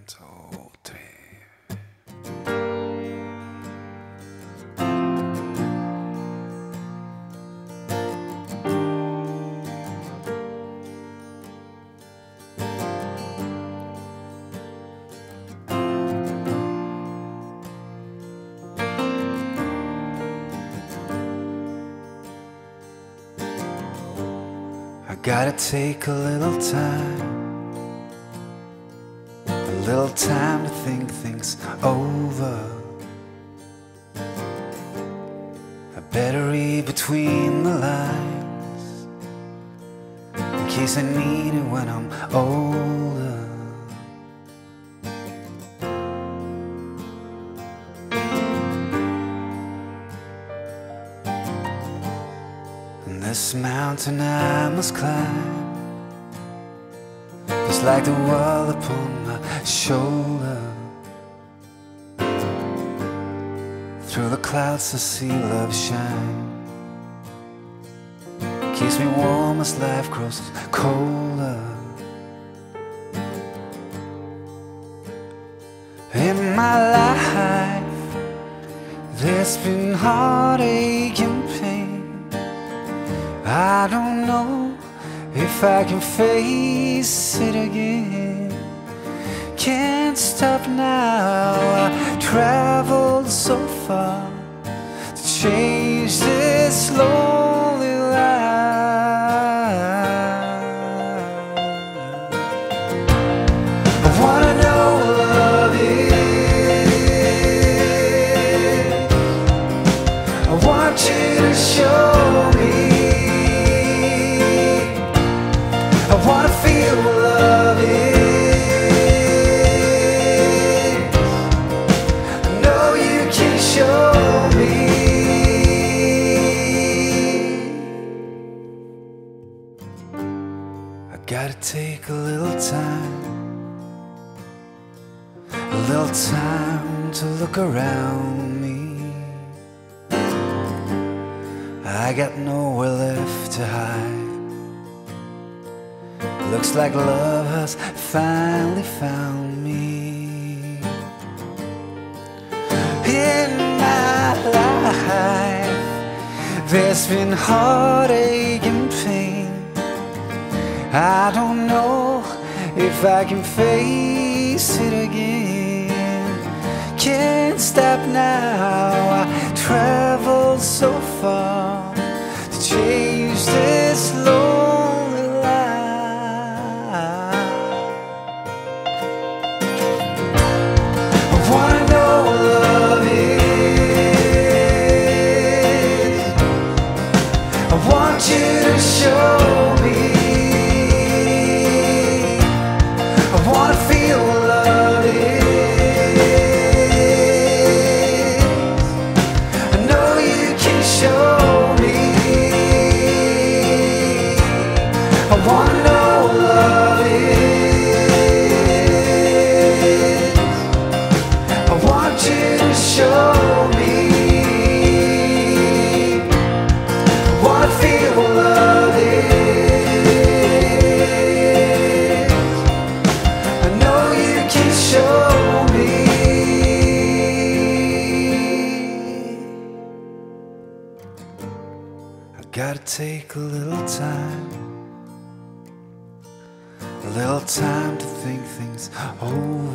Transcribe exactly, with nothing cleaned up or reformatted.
dos, tres. I gotta take a little time, a little time to think things over. I better read between the lines, in case I need it when I'm older. And this mountain I must climb, it's like the world upon my shoulder. Through the clouds I see love shine, keeps me warm as life grows colder. In my life there's been heartache and pain. I don't know if I can face it again. Can't stop now, I traveled so far to change this lonely life. I wanna know what love is. I want you to show me. I wanna feel what love is. I know you can show me. I gotta take a little time, a little time to look around me. I got nowhere left to hide. Looks like love has finally found me. In my life there's been heartache and pain. I don't know if I can face it again. Can't stop now, I traveled so far to change this lonely life. I wanna know what love is. I want you to show me. I wanna feel what love is. I know you can show me. I wanna know what love is. I want you to show me. I wanna feel what love is. I know you can show me. I gotta take a little time, a little time to think things over.